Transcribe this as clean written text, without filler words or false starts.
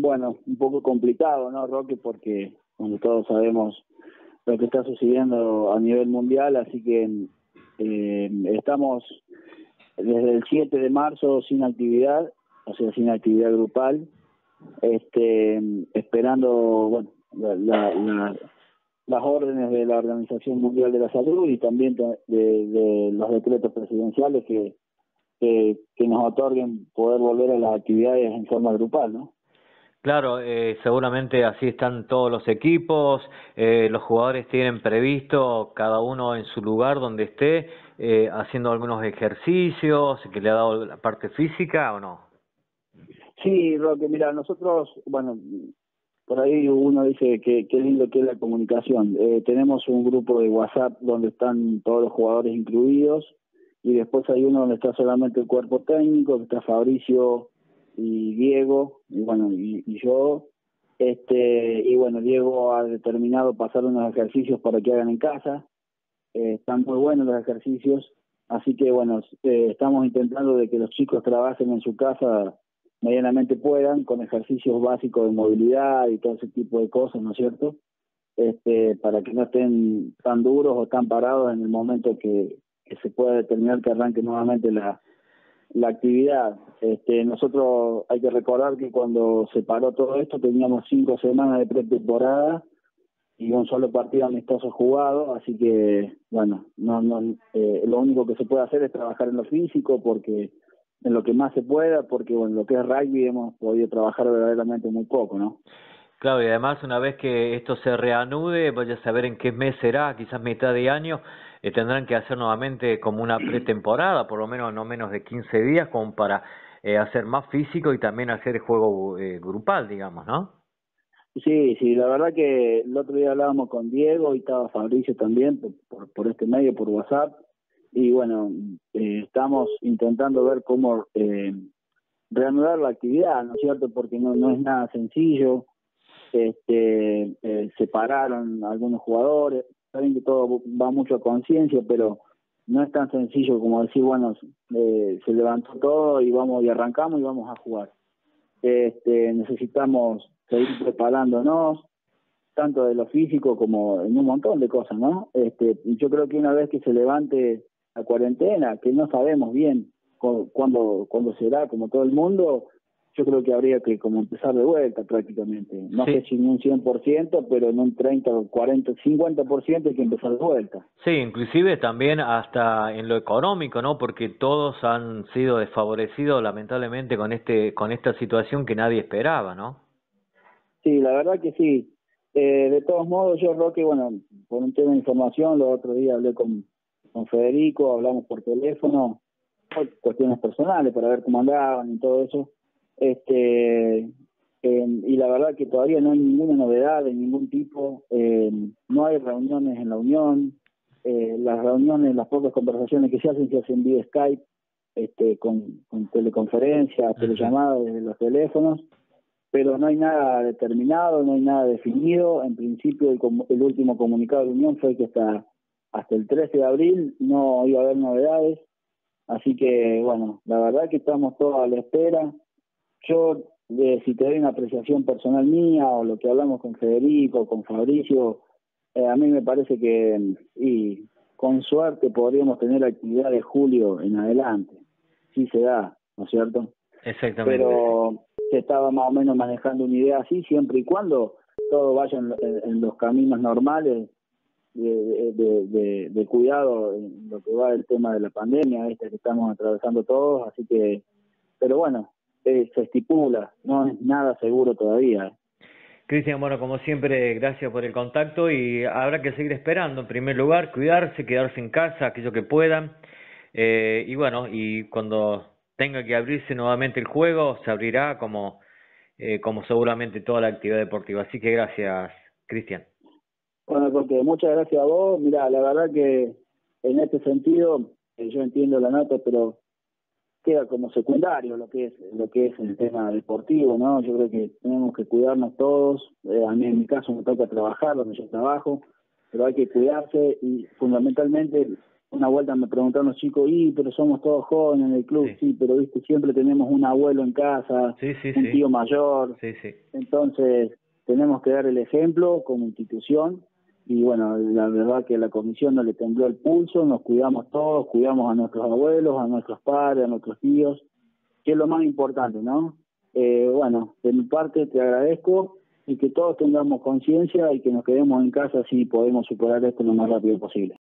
bueno, un poco complicado, ¿no, Roque? Porque bueno, todos sabemos lo que está sucediendo a nivel mundial, así que estamos desde el 7 de marzo sin actividad, o sea, sin actividad grupal, esperando, bueno, las órdenes de la Organización Mundial de la Salud y también de los decretos presidenciales que nos otorguen poder volver a las actividades en forma grupal, ¿no? Claro, seguramente así están todos los equipos, los jugadores tienen previsto, cada uno en su lugar donde esté, haciendo algunos ejercicios, que le ha dado la parte física o no. Sí, Roque, mira, nosotros, bueno, por ahí uno dice que qué lindo que es la comunicación. Tenemos un grupo de WhatsApp donde están todos los jugadores incluidos y después hay uno donde está solamente el cuerpo técnico, que está Fabricio y Diego, y bueno, y yo, y bueno, Diego ha determinado pasar unos ejercicios para que hagan en casa. Están muy buenos los ejercicios, así que bueno, estamos intentando de que los chicos trabajen en su casa medianamente puedan, con ejercicios básicos de movilidad y todo ese tipo de cosas, ¿no es cierto? Para que no estén tan duros o tan parados en el momento que se pueda determinar que arranque nuevamente la actividad. Nosotros hay que recordar que cuando se paró todo esto teníamos 5 semanas de pretemporada y un solo partido amistoso jugado, así que bueno, lo único que se puede hacer es trabajar en lo físico, porque en lo que más se pueda, porque bueno, lo que es rugby hemos podido trabajar verdaderamente muy poco, ¿no? Claro, y además una vez que esto se reanude, vaya a saber en qué mes será, quizás mitad de año, tendrán que hacer nuevamente como una pretemporada, por lo menos no menos de 15 días, como para hacer más físico y también hacer el juego grupal, digamos, ¿no? Sí, la verdad que el otro día hablábamos con Diego y estaba Fabricio también por este medio, por WhatsApp, y bueno, estamos intentando ver cómo reanudar la actividad, ¿no es cierto? Porque no es nada sencillo. Separaron algunos jugadores, saben que todo va mucho a conciencia, pero no es tan sencillo como decir, bueno, se levantó todo y vamos y arrancamos y vamos a jugar. Necesitamos seguir preparándonos, tanto de lo físico como en un montón de cosas, ¿no? Yo creo que una vez que se levante la cuarentena, que no sabemos bien cuándo será, como todo el mundo, yo creo que habría que como empezar de vuelta prácticamente. No Sí. sé si en un 100%, pero en un 30, 40, 50% hay que empezar de vuelta. Sí, inclusive también hasta en lo económico, ¿no? Porque todos han sido desfavorecidos lamentablemente con esta situación que nadie esperaba, ¿no? Sí, la verdad que sí. De todos modos, yo, Roque, bueno, por un tema de información, los otros días hablé con Federico, hablamos por teléfono, por cuestiones personales, para ver cómo andaban y todo eso. Y la verdad que todavía no hay ninguna novedad de ningún tipo, no hay reuniones en la Unión, las reuniones, las pocas conversaciones que se hacen vía Skype, con teleconferencias, telellamadas desde los teléfonos, pero no hay nada determinado, no hay nada definido. En principio el último comunicado de la Unión fue que hasta el 13 de abril no iba a haber novedades, así que bueno, la verdad que estamos todos a la espera. Yo, si te doy una apreciación personal mía o lo que hablamos con Federico, con Fabricio, a mí me parece que y con suerte podríamos tener actividad de julio en adelante, sí se da, ¿no es cierto? Exactamente. Pero se estaba más o menos manejando una idea así, siempre y cuando todo vaya en los caminos normales de cuidado en lo que va el tema de la pandemia que estamos atravesando todos, así que, pero bueno, se estipula, no es nada seguro todavía. Cristian, bueno, como siempre, gracias por el contacto y habrá que seguir esperando. En primer lugar, cuidarse, quedarse en casa, aquello que puedan. Y bueno, y cuando tenga que abrirse nuevamente el juego, se abrirá como seguramente toda la actividad deportiva. Así que gracias, Cristian. Bueno, porque muchas gracias a vos. Mira, la verdad que en este sentido, yo entiendo la nota, pero queda como secundario lo que es el tema deportivo, ¿no? Yo creo que tenemos que cuidarnos todos. A mí en mi caso me toca trabajar donde yo trabajo, pero hay que cuidarse y fundamentalmente una vuelta me preguntaron los chicos, pero somos todos jóvenes en el club, Sí, sí, pero viste, siempre tenemos un abuelo en casa, sí, sí, un sí, tío mayor, sí, sí. entonces tenemos que dar el ejemplo como institución, y bueno, la verdad que la comisión no le tembló el pulso, nos cuidamos todos, cuidamos a nuestros abuelos, a nuestros padres, a nuestros tíos, que es lo más importante, ¿no? Bueno, de mi parte te agradezco y que todos tengamos conciencia y que nos quedemos en casa, así podemos superar esto lo más rápido posible.